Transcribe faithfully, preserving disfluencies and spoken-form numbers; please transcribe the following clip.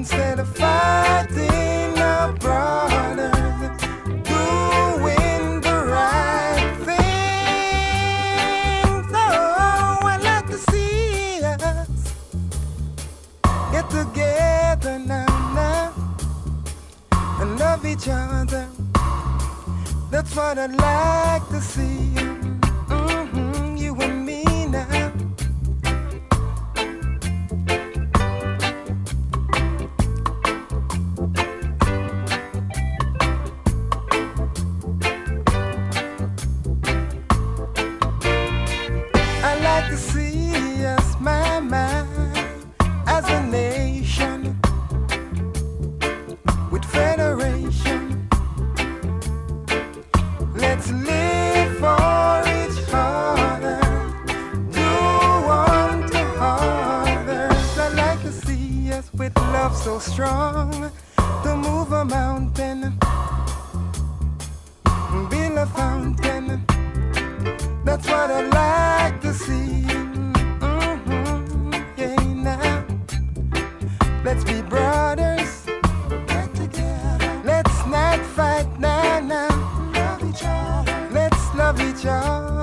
instead of fighting our brothers, doing the right thing. Oh, I'd like to see us get together now, now, and love each other. That's what I'd like to see. Mm-hmm, you and me now. I'd like to see us, my, my, as a nation, with federation. Let's live for each other, do unto others. I'd like to see us with love so strong to move a mountain, build a fountain. That's what I'd like to see. Mm-hmm, yeah, now. Let's be brothers, get together. Let's not fight now, now. Let's love each other.